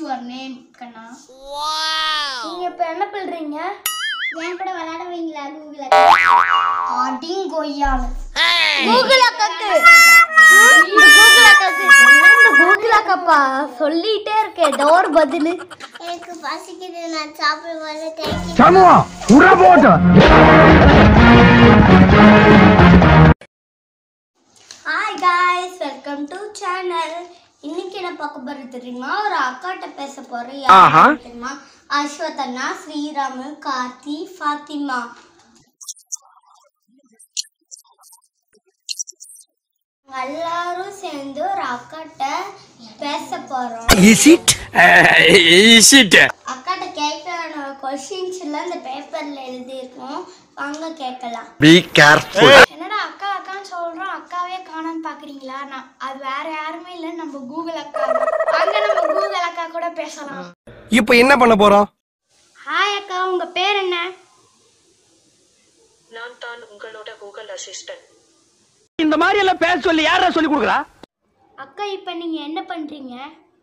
your name கண்ணா? நீங்க இப்ப என்ன பண்றீங்க? ஏன் கூட விளையாடுவீங்களா கூகுள் அக்கா? அடிங் கொய்யால. கூகுள் அக்காக்கு. கூகுள் அக்காக்கு. இந்த கூகுள் அக்காப்பா சொல்லிட்டே இருக்கே டோர் பதிலு. எனக்கு பசிக்குது நான் சாப்பிட வரேன். சமோ உற போடு. Hi guys, welcome to channel. இன்னைக்கு என்ன பார்க்க போறது தெரியுமா? ஒரு அக்காட்ட பேச போறேன். யாரு தெரியுமா? அஸ்வதனா, ஸ்ரீராம், கார்த்தி, ஃபாத்திமா. எல்லாரும் சேர்ந்து ஒரு அக்காட்ட பேச போறோம். அக்காட்ட கேட்கறான क्वेश्चंस எல்லாம் இந்த பேப்பர்ல எழுதி இருக்கோம். வாங்க கேட்கலாம். Be careful. என்னடா அக்கா அக்கான்னு சொல்றோம், அக்காவே காணோம்னு பாக்குறீங்களா? அது வேற யாருமே இல்ல, நம்ம கூகுள் அக்கா. வாங்க நம்ம கூகுள் அக்கா கூட பேசலாம். இப்போ என்ன பண்ண போறோம்? ஹாய் அக்கா, உங்க பேர் என்ன? நான் தான் உங்களோட கூகுள் அசிஸ்டன்ட். இந்த மாதிரி எல்லாம் பேச சொல்லி யாரா சொல்லி கொடுக்குறா? அக்கா இப்போ நீங்க என்ன பண்றீங்க?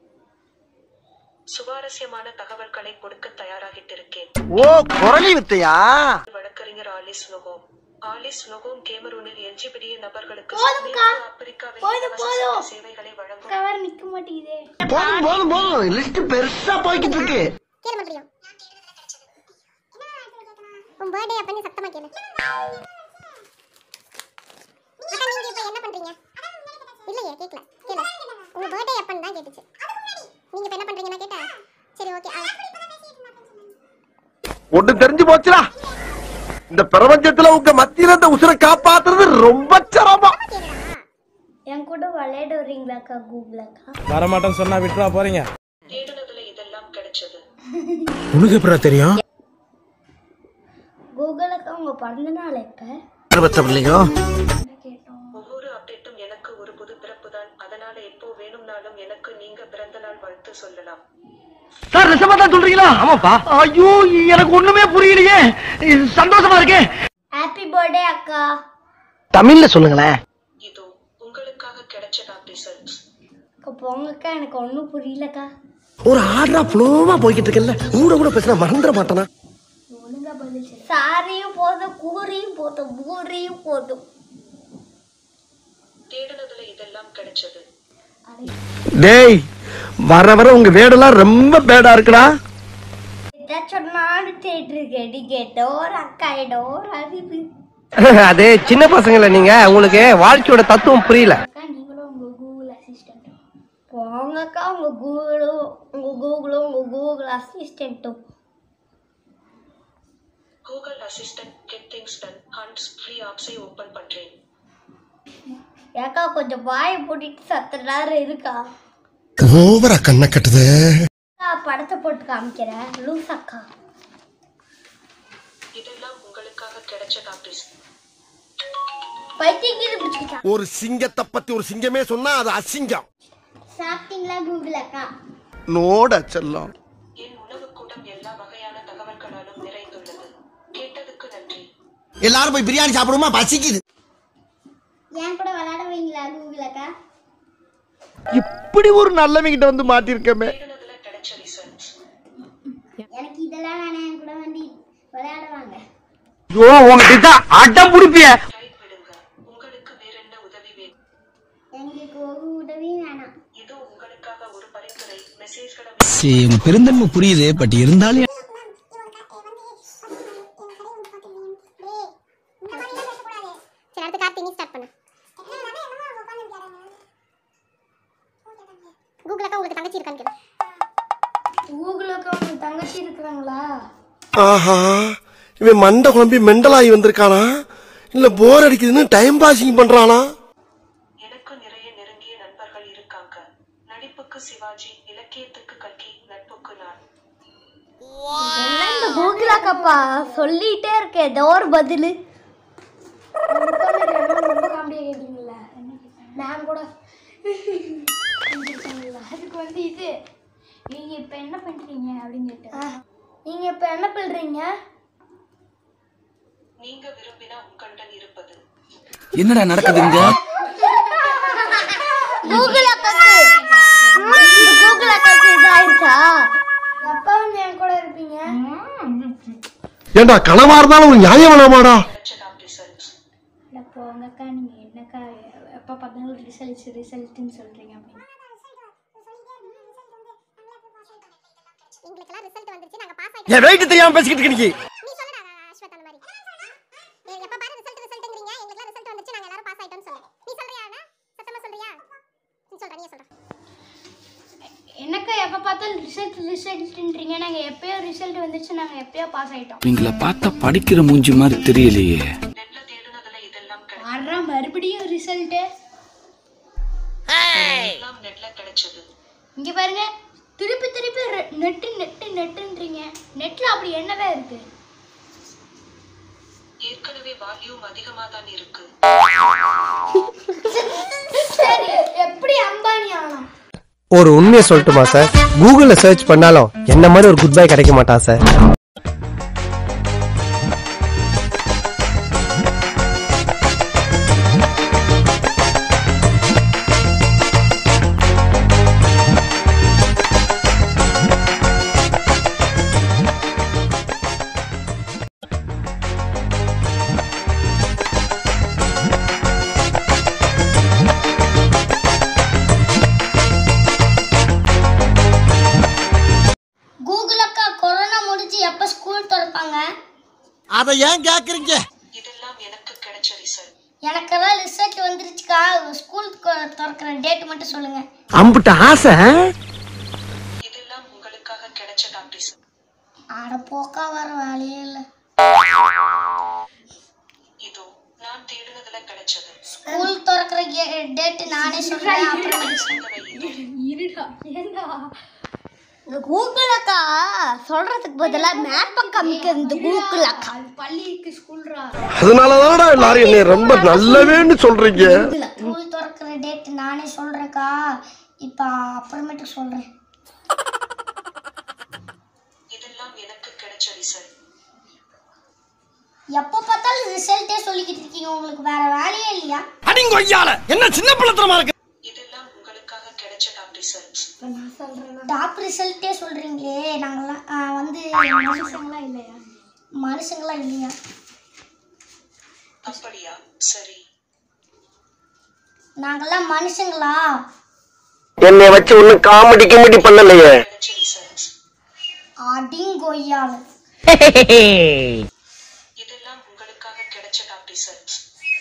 சுவாரஸ்யமான தகவல்களை கொடுக்க தயாராகிட்டு இருக்கேன். ஓ, குரலி வித்தையா? வழக்கறிஞர் ஆலிஸ் நொகோம் கேமரூனில் LGBT நபர்களுக்கு ஆப்பிரிக்காவில் சேவைகளை வழங்கும். கவர் நிக்க மாட்டேங்குதே. போதும் லிஸ்ட் பெருசா போய்கிட்டு இருக்கு. கேள மாட்டியா? உன் பர்த்டே அப்பன்னு சத்தமா கேளு. அக்கா நீங்க இப்ப என்ன பண்றீங்க? இல்லையே கேக்கல. கேளு. உங்க பர்த்டே அப்பன்னு தான் கேட்டுச்சு. நீங்க இப்ப என்ன பண்றீங்கன்னு கேட்டா? சரி ஓகே. ஒண்ணு தெரிஞ்சு போச்சுடா. இந்த பிரபஞ்சத்துல உங்க மத்தியில இந்த உசுரை காப்பாத்துறது ரொம்ப சிரமம். என் கூட விளையாட வரீங்களா அக்கா கூகுள் அக்கா? வர மாட்டேன்னு சொன்னா விட்டுறா போறீங்க. தேடுனதுல இதெல்லாம் கிடைச்சது. உனக்கு எப்படா தெரியும்? கூகுள் அக்கா உங்க பிறந்த நாள் எப்ப? ஒவ்வொரு அப்டேட்டும் எனக்கு ஒரு புது பிறப்பு தான். அதனால எப்போ வேணும்னாலும் எனக்கு நீங்க பிறந்த நாள் வாழ்த்து சொல்லலாம். சார் நிஜமா தான் சொல்றீங்களா? ஆமாப்பா. ஐயோ எனக்கு ஒண்ணுமே புரியலையே. சந்தோஷமா இருக்கே. ஹாப்பி பர்த்டே அக்கா. தமிழ்ல சொல்லுங்களேன். இதோ உங்களுக்காக கிடைச்ச ரிசல்ட்ஸ். அக்கா போங்கக்கா, எனக்கு ஒண்ணும் புரியலக்கா. ஒரு ஆர்டரா ஃப்ளோவா போய்கிட்டு இருக்கல. கூட பேசினா மறந்துட மாட்டானா? ஒழுங்கா பதில் சொல்லு. சாரியும் போதும், கூரியும் போதும், பூரியும் போதும். தேடுனதுல இதெல்லாம் கிடைச்சது. டேய் வர வர உங்க வேடெல்லாம் ரொம்ப பேடா இருக்குடா. சொன்னாலும் தேட்டு கேட்டோர் அக்காயிடோர் அறிவு. அதே சின்ன பசங்கள நீங்க, உங்களுக்கு வாழ்க்கையோட தத்துவம் புரியல. அக்கா நீங்களும் உங்க கூகுள் அசிஸ்டன்ட் போங்கக்கா. உங்க கூகுள் அசிஸ்டன்ட்டும். Google assistant get things done hands free ஆப்ஸை ஓபன் பண்றேன். ஏக்கா கொஞ்சம் வாயை போட்டுட்டு சத்த நேரம் இருக்கா? ஓவரா கண்ண கட்டுது. படத்தை போட்டு காமிக்கிறேன் லூஸ் அக்கா. இதெல்லாம் உங்களுக்காக கிடைச்ச டாபிஸ். பைத்தியக்கிட்டு பிடிச்சிட்டா. ஒரு சிங்கத்தை பத்தி ஒரு சிங்கமே சொன்னா அது அசிங்கம். சாப்பிட்டீங்களா கூகுள் அக்கா? நோட செல்லம். என் உணவு கூடம் எல்லா வகையான தகவல்களாலும் நிறைந்துள்ளது. கேட்டதுக்கு நன்றி. எல்லாரும் போய் பிரியாணி சாப்பிடுமா? பசிக்குது. ஏன் கூட விளையாடுவீங்களா கூகுள் அக்கா? இப்படி ஒரு நல்லவங்கிட்ட வந்து மாட்டிருக்கமே. தேடுனதுல கிடைச்ச ரிசல்ட்ஸ். எனக்கு இதெல்லாம் வேணாம், என் கூட வந்து விளையாடுவாங்க. ஐயோ உங்ககிட்ட அடம் புடிப்பிய. டைப் விடுங்க. உங்களுக்கு வேற என்ன உதவி வேணும்? எங்களுக்கு ஒரு உதவியும் வேணாம். இது உங்களுக்காக ஒரு பரிந்துரை. மெசேஜ்களை உங்க பெருந்தன்மை புரியுது, பட் இருந்தாலும் கூகுள் அக்கா உங்களுக்கு தங்கச்சி இருக்கான்னு கேளு. கூகுள் அக்கா உங்களுக்கு தங்கச்சி இருக்காங்களா? ஆஹா, இவன் மண்டை குழம்பி மெண்டலாகி வந்திருக்கானா இல்ல போர் அடிக்குதுன்னு டைம் பாசிங் பண்றானா? எனக்கு நிறைய நெருங்கிய நண்பர்கள் இருக்காங்க. நடிப்புக்கு சிவாஜி, இலக்கியத்துக்கு கல்கி, நட்புக்கு நான். எல்லாம் இந்த கூகுள் அக்காப்பா சொல்லிட்டே இருக்கே டோர் பதிலு. ரொம்ப காமெடியா கேட்டீங்கல்ல. நான் கூட அதுக்கு வந்து இது நீங்க இப்ப என்ன பண்றீங்க அப்படின்னு கேட்டேன். நீங்க இப்ப என்ன பண்றீங்க? நீங்க விரும்பினா உங்களுடன் இருப்பது. என்னடா நடக்குதுங்க? கூகுள் அக்காக்கு கூகுள் அக்காக்கு ஆயிருக்கா? எப்ப வந்து என் கூட இருப்பீங்க? ஏண்டா கனவா இருந்தாலும் ஒரு நியாயம் வேணாமாடா? இல்ல போங்கக்கா, நீங்க என்னக்கா எப்ப பார்த்தாலும் ரிசல்ட்னு சொல்றீங்க அப்படின்னு. என் வெயிட் தெரியாம பேசிக்கிட்டு இருக்க நீ. என்னக்கா எப்ப பார்த்தாலும் ரிசல்ட்ன்றீங்க? நாங்க எப்பயோ ரிசல்ட் வந்துச்சு, நாங்க எப்பயோ பாஸ் ஆயிட்டோம். நீங்கள பார்த்தா படிக்கிற மூஞ்சி மாதிரி தெரியலையே. நெட்ல தேடுனதுல இதெல்லாம் ஆறா மறுபடியும் ரிசல்ட் எல்லாம் நெட்ல கிடைச்சது. இங்க பாருங்க, திருப்பி திருப்பி நெட்டுன்றீங்க. நெட்ல அப்படி என்னதான் இருக்கு? ஏற்கனவே வால்யூம் அதிகமா தான் இருக்கு. சரி, எப்படி அம்பானி ஆகலாம்? ஒரு உண்மையை சொல்லட்டுமா சார்? கூகுள்ல சர்ச் பண்ணாலும் என்ன மாதிரி ஒரு குட் பை கிடைக்க மாட்டான் சார். கூகுள் அக்கா, கொரோனா முடிஞ்சு எப்ப ஸ்கூல் திறப்பாங்க? அத ஏன் கேக்குறீங்க? இதெல்லாம் எனக்கு கிடைச்ச ரிசல்ட். எனக்கெல்லாம் ரிசல்ட் வந்துருச்சுக்கா. ஸ்கூல் திறக்கிற டேட் மட்டும் சொல்லுங்க. அம்புட்ட ஆசை. இதெல்லாம் உங்களுக்காக கிடைச்ச டாக்டர். ஆட போக்கா, வர வேலையே இல்ல. இதோ நான் தேடுனதுல கிடைச்சது. ஸ்கூல் திறக்கிற டேட் நானே சொல்றேன். அப்புறம் இருடா, ஏண்டா? கூகுள் அக்கா சொல்றதுக்கு பதிலா மேப்ப காமிக்கிறது கூகுள் அக்கா. அது பள்ளிக்கு ஸ்கூல்ரா. அதனாலதான்டா எல்லாரும் என்னை ரொம்ப நல்லவேன்னு சொல்றீங்க. ஸ்கூல் திறக்கிற டேட் நானே சொல்றேன்க்கா. இப்ப அப்புறமேட்டு சொல்றேன். இதெல்லாம் எனக்கு கிடைச்ச ரிசல்ட். எப்ப பார்த்தாலும் ரிசல்ட்டே சொல்லிக்கிட்டு இருக்கீங்க. உங்களுக்கு வேற வேலையே இல்லையா? அடிங்க ஐயால என்ன சின்ன பிள்ளைத்தனமா இருக்கு. இதெல்லாம் உங்களுக்காக கிடைச்ச டாக்டர் ரிசல்ட். டாப் ரிசல்ட்டே சொல்றீங்களே. நாங்கெல்லாம் வந்து மனுஷங்களா இல்லையா? மனுஷங்களா இல்லையா? அப்படியா? சரி. நாங்கெல்லாம் மனுஷங்களா? என்னை வச்சு ஒன்னும் காமெடி பண்ணலையே. கிடைச்ச ரிசல்ட். அடிங்கொய்யால. இதெல்லாம் உங்களுக்காக கிடைச்ச டாக்டர் ரிசல்ட்.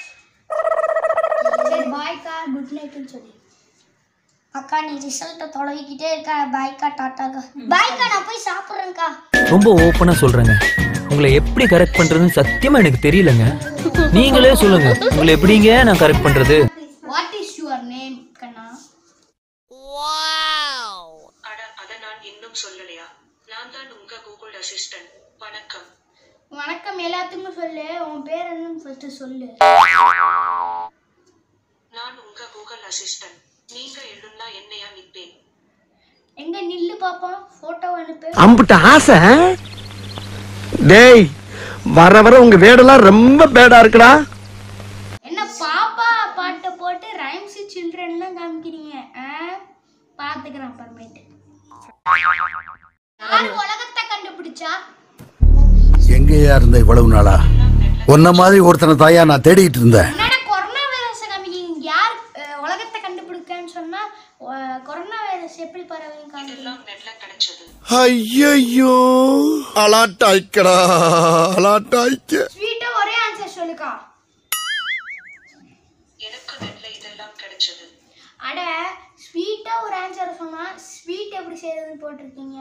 சரி, பாய்க்கா, குட் நைட்னு சொல்லி. அக்கா, நீ ரிசல்ட்டை தொலைக்கிட்டே இருக்க. பாய்க்கா, டாட்டாக்கா. பாய்க்கா, நான் போய் சாப்பிட்றேன்க்கா. ரொம்ப ஓப்பனா சொல்றேங்க, உங்களை எப்படி கரெக்ட் பண்றதுன்னு சத்தியமா எனக்கு தெரியலங்க. நீங்களே சொல்லுங்க, உங்களை எப்படிங்க நான் கரெக்ட் பண்றது? வாட் இஸ் யுவர் நேம் கண்ணா? அட, அத நான் இன்னும் சொல்லலையா? நான் தான் உங்க கூகுள் அசிஸ்டன்ட். வணக்கம். வணக்கம் எல்லாத்துக்கும் சொல்லு. உன் பேர் என்னன்னு ஃபர்ஸ்ட் சொல்லு. நான் உங்க கூகுள் அசிஸ்டன்ட். நீங்க எழுதுனா என்னையா நிப்பேன். எங்க நில்லு பாப்போம், போட்டோ அனுப்பு. அம்புட்ட ஆசை. டேய், வர வர உங்க வேடெல்லாம் ரொம்ப பேடா இருக்குடா. என்ன பாப்பா பாட்டு போட்டு ரைம்ஸ் சில்ட்ரன்லாம் காமிக்கிறீங்க? பாத்துக்கிறேன் அப்புறமேட்டு. யார் உலகத்தை கண்டுபிடிச்சா? எங்கேயா இருந்த இவ்வளவு நாளா? உன்ன மாதிரி ஒருத்தனை தாயா நான் தேடிட்டு இருந்தேன். என்னடா கொரோனா வைரஸ் காமிக்கிறீங்க? யார் உலகத்தை கண்டுபிடிக்கன்னு சொன்னா கொரோனா வைரஸ் எப்படி பரவுதுன்னு காமிக்கிறீங்க? இதெல்லாம் நெட்ல கிடைச்சது. ஐயோ அலாட்டாய்க்கடா, அலாட்டாய்க்க. ஸ்வீட்டா ஒரே ஆன்சர் சொல்லுக்கா. எனக்கு நெட்ல இதெல்லாம் கிடைச்சது. அட, ஸ்வீட்டா ஒரு ஆன்சர் சொன்னா ஸ்வீட் எப்படி செய்யறதுன்னு போட்டிருக்கீங்க.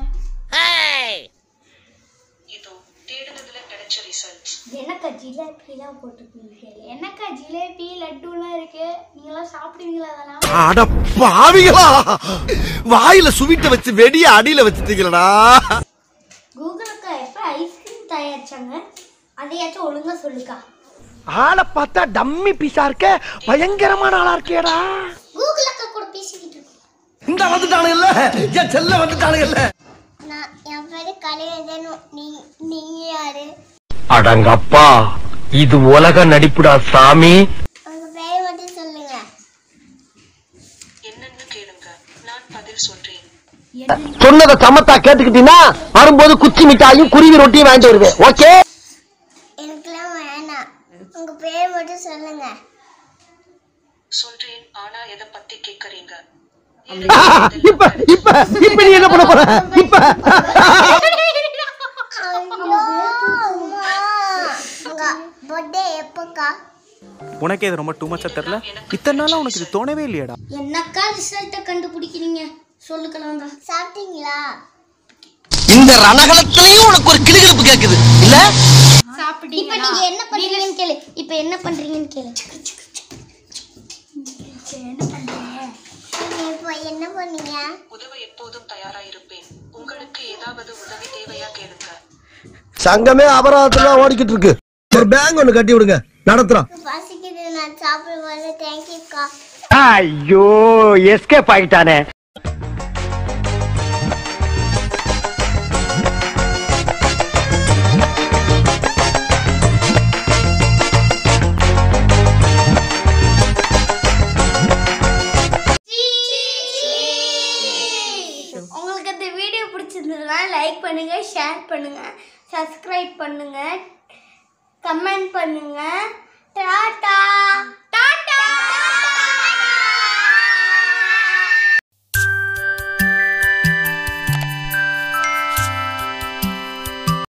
இதோ தேடுனதுல கிடைச்ச ரிசல்ட். என்னக்கா ஜிலேபிலாம் போட்டிருக்கீங்க? என்னக்கா ஜிலேபி லட்டுலாம் இருக்கு, நீங்களாம் சாப்பிடுவீங்களா அதெல்லாம்? அட பாவிகளா, வாயில சுவிட்ட வச்சு வெடிய அடியில வச்சுட்டீங்களடா. கூகுள் அக்கா எப்ப ஐஸ்கிரீம் தயாரிச்சாங்க? அதையாச்சும் ஒழுங்கா சொல்லுக்கா. ஆளை பார்த்தா டம்மி பீஸா இருக்க, பயங்கரமான ஆளா இருக்கேடா. கூகுள் அக்கா கூட பேசிக்கிட்டு இருக்கோம். இந்த வந்துட்டானுங்கல்ல, என் செல்ல வந்துட்டானுங்கல்ல. நான் என் பேரு கலையதனும். நீங்க யாரு? அடங்கப்பா, இது உலக நடிப்புடா சாமி. உங்க பேரை மட்டும் சொல்லுங்க. என்னன்னு கேளுங்க, நான் பதில் சொல்றேன். சொன்னதை சமத்தா கேட்டுக்கிட்டீங்கன்னா வரும்போது குச்சி மிட்டாயும் குருவி ரொட்டியும் வாங்கிட்டு வருவேன். ஓகே? எனக்குலாம் வேணாம். உங்க பேர் மட்டும் சொல்லுங்க. சொல்றேன், ஆனா எதை பத்தி கேக்குறீங்க? இப்ப இப்ப இப்ப நீ என்ன பண்ண போற? இப்ப பர்த்டே எப்போக்கா? உனக்கே இது ரொம்ப டூ மச்சா தெரியல. இத்தனை நாளா உனக்கு இது தோணவே இல்லையாடா? என்னக்கா ரிசல்ட்டை கண்டுபிடிக்கிறீங்க? சொல்லுக்கலாங்க. சாப்பிட்டீங்களா? இந்த ரணகலத்திலயும் உனக்கு ஒரு கிளுகிழப்பு கேக்குது இல்ல? இப்போ நீங்க என்ன பண்றீங்கன்னு கேளு. இப்போ என்ன பண்றீங்கன்னு கேளு. இப்போ என்ன பண்ணீங்க? உதவ எப்போதும் தயாரா இருப்பேன். உங்களுக்கு ஏதாவது உதவி தேவையா கேளுங்க. சங்கமே அபராதத்துல ஓடிக்கிட்டு இருக்கு. ஒரு பேங்க் ஒண்ணு கட்டி விடுங்க, நடத்துறோம். பசிக்குது, நான் சாப்பிடுவேன். தேங்க்யூக்கா. ஐயோ எஸ்கேப் ஆகிட்டானே. உங்களுக்கு இந்த வீடியோ பிடிச்சிருந்ததுன்னா லைக் பண்ணுங்க, ஷேர் பண்ணுங்க, சப்ஸ்கிரைப் பண்ணுங்க, கமெண்ட் பண்ணுங்க. டாடா.